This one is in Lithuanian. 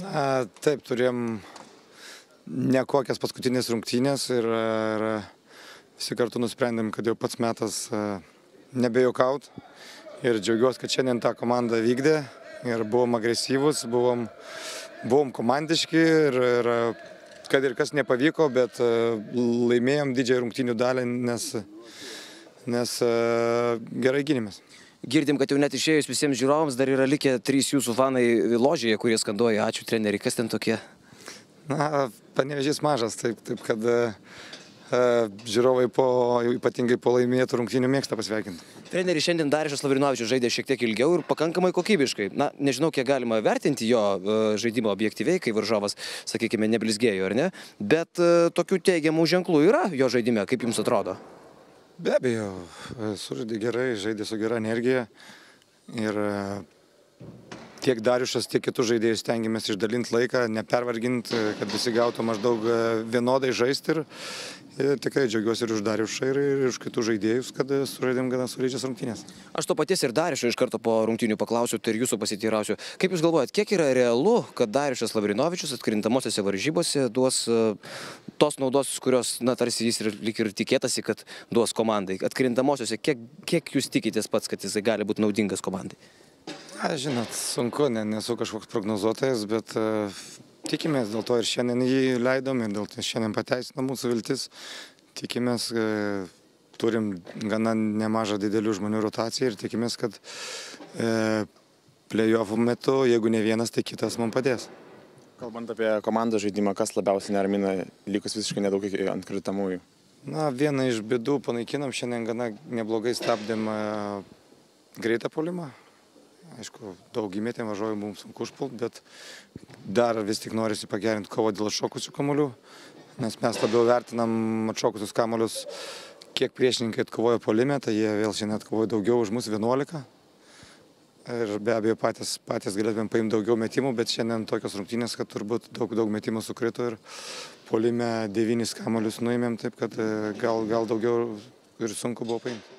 Taip, turėjom nekokias paskutinės rungtynės ir visi kartu nusprendėm, kad jau pats metas nebejuokaut. Ir džiaugiuosi, kad šiandien tą komandą vykdė ir buvom agresyvus, buvom komandiški ir kad ir kas nepavyko, bet laimėjom didžiąją rungtynių dalį, nes gerai gynėmės. Girdim, kad jau net išėjus visiems žiūrovams dar yra likę 3 jūsų fanai ložėje, kurie skanduoja ačiū treneri. Kas ten tokie? Panevėžys mažas, taip kad žiūrovai ypatingai po laimėtų rungtynių mėgsta pasveikinti. Treneri, šiandien Darius Lavrinovičius žaidė šiek tiek ilgiau ir pakankamai kokybiškai. Nežinau, kiek galima vertinti jo žaidimą objektyviai, kai varžovas, sakykime, neblizgėjo, ar ne? Bet tokių teigiamų ženklų yra jo žaidime, kaip jums atrodo? Be abejo, sužaidė gerai, žaidė su gera energija ir tiek Dariušas, tiek kitus žaidėjus stengiamės išdalinti laiką, nepervarginti, kad visi gautų maždaug vienodai žaisti ir tikrai džiaugiuosi ir už Dariušą ir už kitus žaidėjus, kad sužaidėm gana solidžias rungtynės. Aš to paties ir Dariušo iš karto po rungtynių paklausiu, tai ir jūsų pasiteirausiu. Kaip jūs galvojat, kiek yra realu, kad Dariušas Lavrinovičius atkrintamosiose varžybose duos tos naudos, kurios, tarsi jis lyg ir tikėtasi, kad duos komandai? Atkrintamosiose, kiek jūs tikitės pats, kad jisai gali būti naudingas komandai? Žinot, sunku, nesu kažkoks prognozuotojas, bet tikimės, dėl to ir šiandien jį leidom ir dėl to šiandien pateisino mūsų viltis. Tikimės, turim gana nemažą didelių žmonių rotaciją ir tikimės, kad play-offų metu, jeigu ne vienas, tai kitas mums padės. Kalbant apie komandos žaidimą, kas labiausiai neramina, likus visiškai nedaug ant kritamųjų? Vieną iš bėdų panaikinom, šiandien gana neblogai stabdėm greitą puolimą. Aišku, daug įmetėm, važiuoju, mums sunku užpult, bet dar vis tik norisi pagerinti kovą dėl atšokusių kamuolių, nes mes labiau vertinam atšokusius kamuolius, kiek priešininkai atkovojo puolime, tai jie vėl šiandien atkovojo daugiau už mus 11. Ir be abejo patys galėtumėm paimti daugiau metimų, bet šiandien tokios rungtynės, kad turbūt daug metimų sukrito ir puolime 9 kamuolius nuėmėm, taip kad gal daugiau ir sunku buvo paimti.